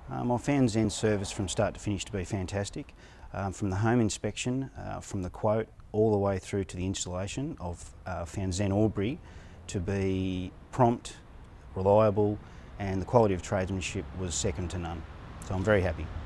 I found Zen's service from start to finish to be fantastic. From the home inspection, from the quote, all the way through to the installation, I've found Zen Albury to be prompt, reliable, and the quality of tradesmanship was second to none. So I'm very happy.